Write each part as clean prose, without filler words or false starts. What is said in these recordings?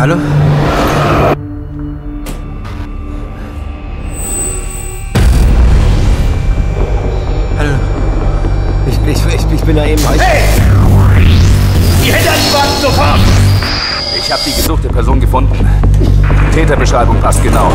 Hallo? Hallo? Ich bin da eben... Hey! Die Hände an die Wand, sofort! Ich habe die gesuchte Person gefunden. Täterbeschreibung passt genau.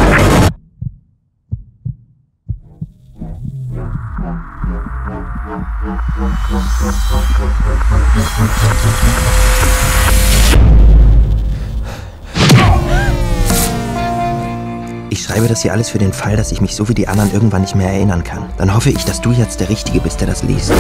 Ich schreibe das hier alles für den Fall, dass ich mich so wie die anderen irgendwann nicht mehr erinnern kann. Dann hoffe ich, dass du jetzt der Richtige bist, der das liest.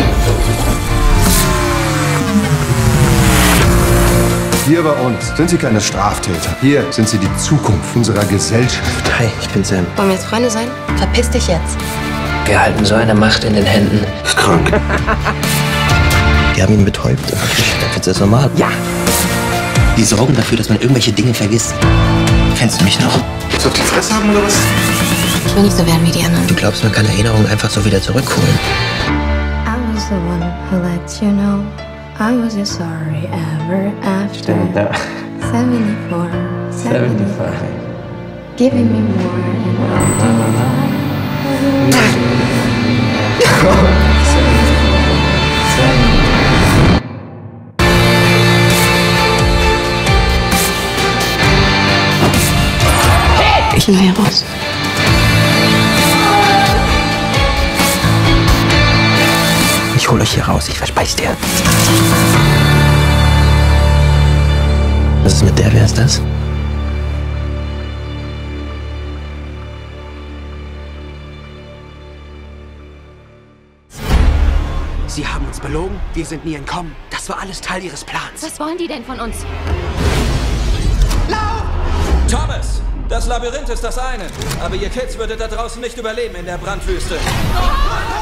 Hier bei uns sind Sie keine Straftäter. Hier sind Sie die Zukunft unserer Gesellschaft. Hi, ich bin Sam. Wollen wir jetzt Freunde sein? Verpiss dich jetzt. Wir halten so eine Macht in den Händen. Ist krank. Die haben ihn betäubt. Jetzt ist normal. Ja. Die sorgen dafür, dass man irgendwelche Dinge vergisst. Kennst du mich noch? Willst du auf die Fresse haben oder was? Ich will nicht so werden wie die anderen. Du glaubst, man kann Erinnerungen einfach so wieder zurückholen? I was the one who let you know I was your sorry ever after. 74, 75. Giving me more and Ich will hier raus. Ich hol euch hier raus, ich verspreche dir. Was ist mit der? Wer ist das? Sie haben uns belogen, wir sind nie entkommen. Das war alles Teil Ihres Plans. Was wollen die denn von uns? Thomas! Das Labyrinth ist das eine, aber ihr Kids würdet da draußen nicht überleben in der Brandwüste.